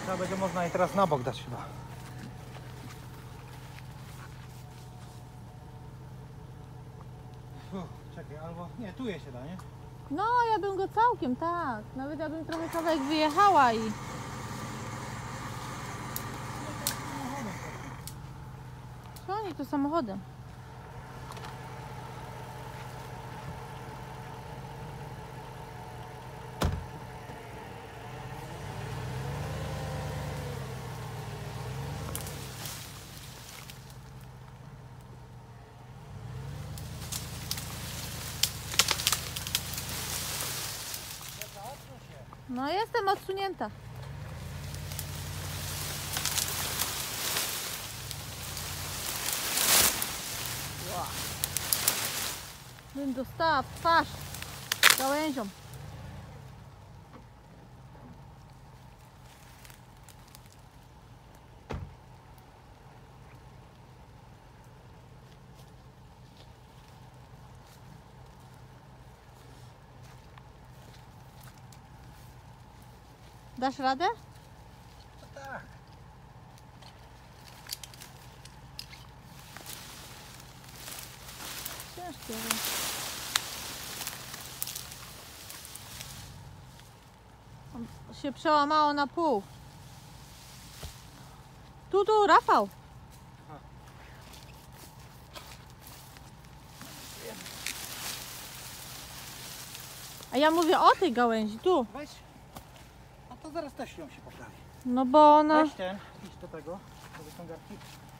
Trzeba będzie można je teraz na bok dać chyba. Czekaj, albo... Nie, tu je się da, nie? No, ja bym go całkiem, tak. Nawet ja bym trochę kawałek wyjechała i... Co oni tu samochodem? No, jestem odsunięta. Wow. Bym dostała w twarz gałęzią. Dasz radę? No tak. Ciężkie. On się przełamało na pół. Tu, Rafał. Aha. A ja mówię o tej gałęzi, tu. Weź. A to zaraz też ją się poprawi. No bo ona... Weź ten, idź do tego, do wyciągarki.